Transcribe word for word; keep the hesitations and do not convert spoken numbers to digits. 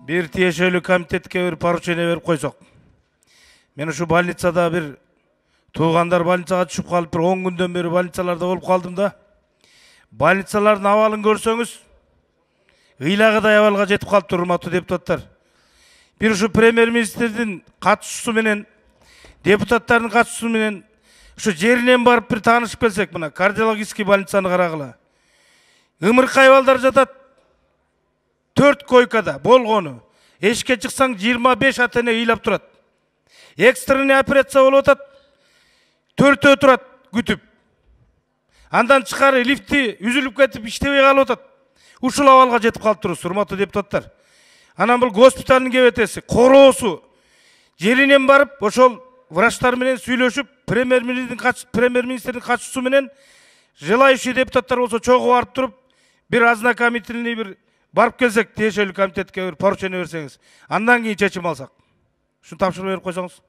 бир тиешелүү комитетке бир поручение берип койсок. Мен ушу больницада бир туугандар больницага түшүп калып, бир он күндөн бери больницаларда болуп калдым да. Больницалардын абалын көрсөңүз, ыйлагыдай абалга жетип калыптыр, урматтуу депутаттар. Бир ушу премьер-министрдин катышуусу менен, депутаттардын катышуусу менен ушу жеринен барып бир таанышып келсек, мына кардиологический больницаны карагыла. Ымыркай балдар жатат. төрт койкада болгону. Эшикке чыксаң жыйырма беш ата эне ыйлап турат. Экстренный операция болуп атат. Төртөө турат күтүп. Андан чыкары лифти үзүлүп кетип иштебей калып атат. Ушул абалга жетип калыптырбыз, урматтуу депутаттар. Анан бул госпиталдын кебетеси, короосу жеринен барып, ошол врачтар менен сүйлөшүп, премьер-министрдин премьер-министрдин катышуусу менен желающий депутаттар болсо чогуу барып туруп, бир ознакомительный бир барып келсек, тиешелүү комитетке бир поручение берсеңиз, андан кийин чечим алсак. Ушуну тапшырып берип койсоңуз.